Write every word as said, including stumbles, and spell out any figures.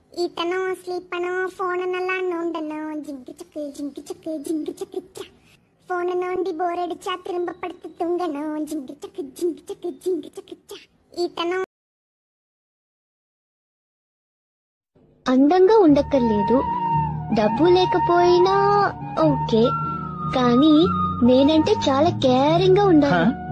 ఈతనో స్లీపనో phone నల్లా నోండనో జింకి చக்கு జింకి చக்கு జింకి చக்கு phone நோண்டி போர் அடிச்சா திரும்ப படுத்து தூங்கணும் జింకి చக்கு జింకి చக்கு జింకి చக்கு ఈతనో. అందంగా ఉండక్కర్లేదు, డబ్బు లేకపోయినా ఓకే, కానీ నేనంటే చాలా కేరింగ్ గా ఉండాలి.